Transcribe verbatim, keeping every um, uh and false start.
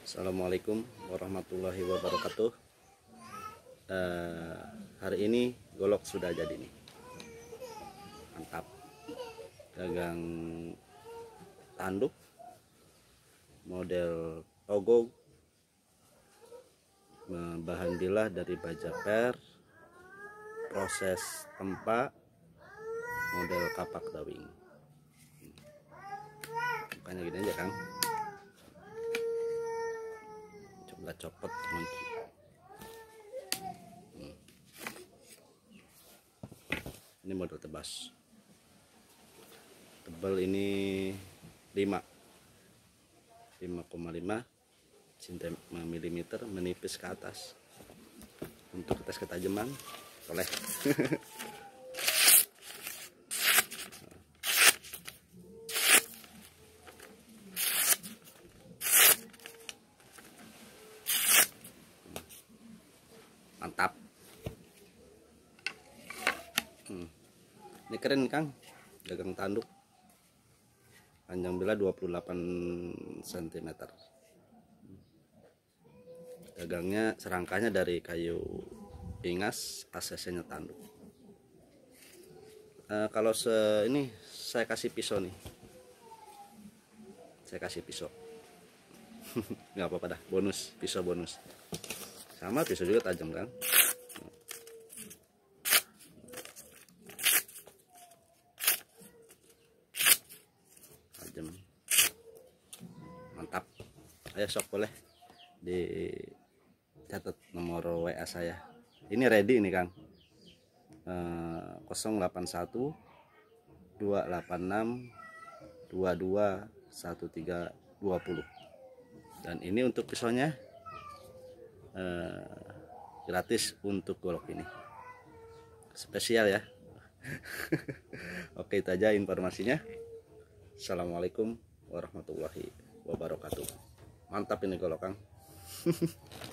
Assalamualaikum warahmatullahi wabarakatuh. uh, Hari ini golok sudah jadi nih, mantap. Gagang tanduk model Togo, bahan bilah dari baja per, proses tempa model kapak dawing. Bukannya gini aja Kang, coba copot kunci. hmm. Ini model tebas, tebal ini lima koma lima milimeter, menipis ke atas. Untuk tes ketajaman boleh. Mantap. hmm. Ini keren Kang, gagang tanduk, panjang bilah dua puluh delapan sentimeter. Gagangnya serangkanya dari kayu pingas, A C C-nya tanduk. E, kalau se ini saya kasih pisau nih, saya kasih pisau. Nggak apa-apa dah, bonus, pisau bonus. Sama pisau juga tajam kan. Tajam, mantap. Ayo sok boleh dicatat nomor W A saya. Ini ready nih Kang, nol delapan satu dua delapan enam dua dua satu tiga dua nol. Dan ini untuk pisaunya eh, gratis untuk golok ini, spesial ya. Oke, itu aja informasinya. Assalamualaikum warahmatullahi wabarakatuh. Mantap ini golok Kang.